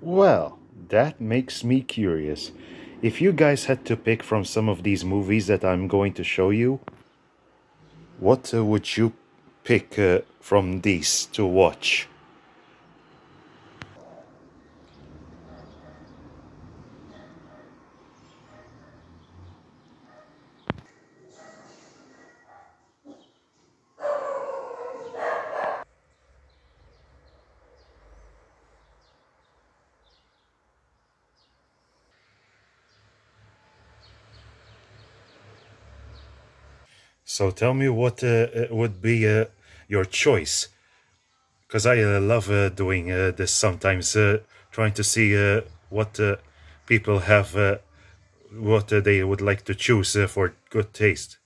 Well, that makes me curious. If you guys had to pick from some of these movies that I'm going to show you, what would you pick from these to watch? So tell me what would be your choice, because I love doing this sometimes, trying to see what people have, what they would like to choose for good taste.